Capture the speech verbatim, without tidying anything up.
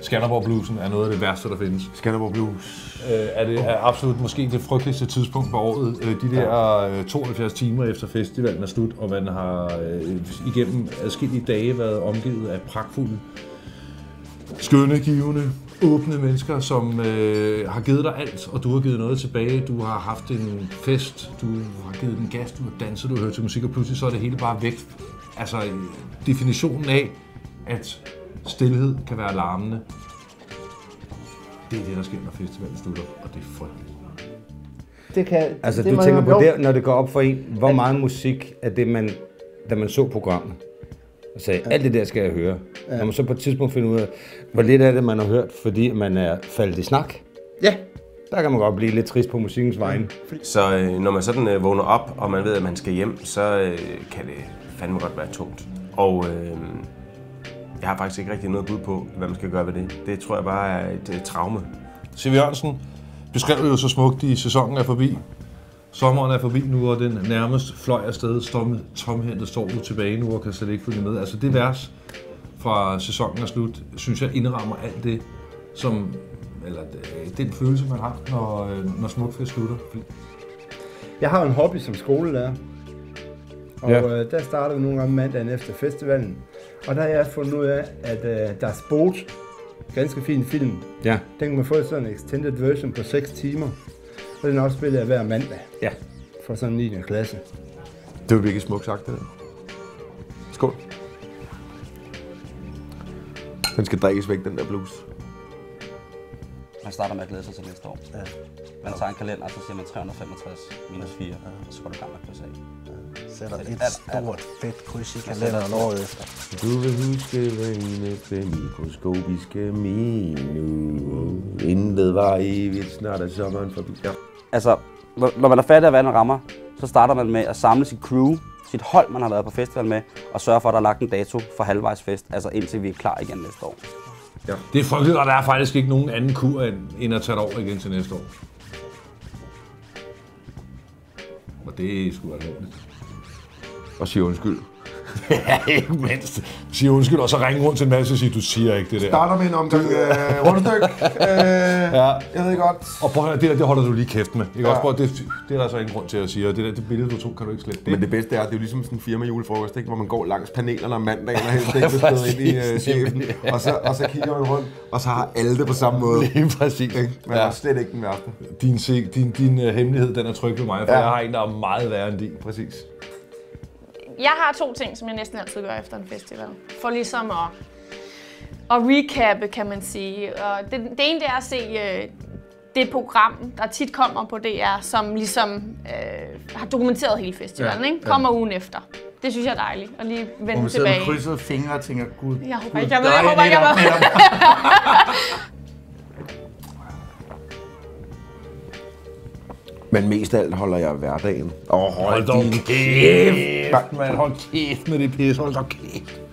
Skanderborg Bluesen er noget af det værste, der findes. Skanderborg Blues. Øh, er det er absolut måske det frygteligste tidspunkt på året. Øh, de der øh, tooghalvfjerds timer efter festivalen er slut, og man har øh, igennem adskillige dage været omgivet af pragtfulde, skønne, givende, åbne mennesker, som øh, har givet dig alt, og du har givet noget tilbage. Du har haft en fest, du har givet den gas, du har danset, du har hørt til musik, og pludselig så er det hele bare væk. Altså definitionen af, at stilhed kan være larmende, det er det, der sker, når festivalen slutter, og det er frygteligt. Det kan, altså det du tænker på det, der, når det går op for en, hvor meget musik er det, man, da man så programmet, og sagde, alt det der skal jeg høre. Ja. Når man så på et tidspunkt finder ud af, hvor lidt af det, man har hørt, fordi man er faldet i snak. Ja. Der kan man godt blive lidt trist på musikkens vegne. Så øh, når man sådan øh, vågner op, og man ved, at man skal hjem, så øh, kan det fandme godt være tungt. Og øh, jeg har faktisk ikke rigtig noget bud på, hvad man skal gøre ved det. Det tror jeg bare er et øh, traume. Siv Jørgensen beskrev jo så smukt, i sæsonen er forbi. Sommeren er forbi nu, og den nærmest fløj afsted. Stomme, tomhændet står du tilbage nu og kan slet ikke følge med. Altså det vers fra sæsonen er slut, synes jeg indrammer alt det, som, eller den følelse, man har, når, når Smukfest slutter. Jeg har en hobby som skolelærer, og ja. øh, der starter vi nogle gange mandagen efter festivalen. Og der har jeg fundet ud af, at øh, der er Sport, ganske fin film. Ja. Den kan man få sådan en extended version på seks timer. Og den også spiller jeg hver mandag. Ja. For sådan en niende klasse. Det var virkelig smukt sagt, det der. Skål. Den skal drikkes væk, den der blues. Man starter med at glæde sig til næste år. Ja. Man tager en kalender, og så siger man tre hundrede og femogtres minus fire, og så går du i gang med at krydse af. Sætter et stort fedt kryds i kalenderen året efter. Du vil huske det mikroskopiske minus. Intet var evigt, snart er sommeren forbi. Ja. Altså, når man er færdig af, hvad den rammer, så starter man med at samle sit crew, sit hold, man har været på festival med, og sørge for, at der er lagt en dato for halvvejsfest, altså indtil vi er klar igen næste år. Ja. Det er frygteligt, og der er faktisk ikke nogen anden kur, end at tage det over igen til næste år. Og det er sgu alvorligt. Og sige undskyld. Ja, ikke mindst. Sige undskyld, og så ringe rundt til en masse og sige, du siger ikke det der. Starter med en omgang øh, rundstykke. Øh, ja. Jeg ved godt. Og prøv at det der, det holder du lige kæft med. Ikke? Ja. Også, prøv, det, det er der så ingen grund til at sige, og det der det billede, du tog, kan du ikke slette. Men det bedste er, at det er jo ligesom sådan en firma julefrokost, ikke? Hvor man går langs panelerne om mandagen og helst ikke bestået ind i uh, chefen. Og så, og så kigger man rundt, og så har alle det på samme måde. Lige præcis. Ikke? Men ja. Det er slet ikke den værste. Din, din, din uh, hemmelighed, den er tryg ved mig, for ja. Jeg har en, der er meget værre end din. Præcis. Jeg har to ting, som jeg næsten altid gør efter en festival. For ligesom at, at recappe, kan man sige. Og det, det ene det er at se øh, det program, der tit kommer på D R, som ligesom øh, har dokumenteret hele festivalen. Ja, ikke? Kommer ja. Ugen efter. Det synes jeg er dejligt. Og lige vende og tilbage. Og med krydsede fingre og tænker, gud, jeg håber ikke, jeg ved, jeg håber ikke, jeg ved. Men mest af alt holder jeg hverdagen. Åh, oh, hold da kæft, mand. Hold kæft med det pisse. Hold da kæft.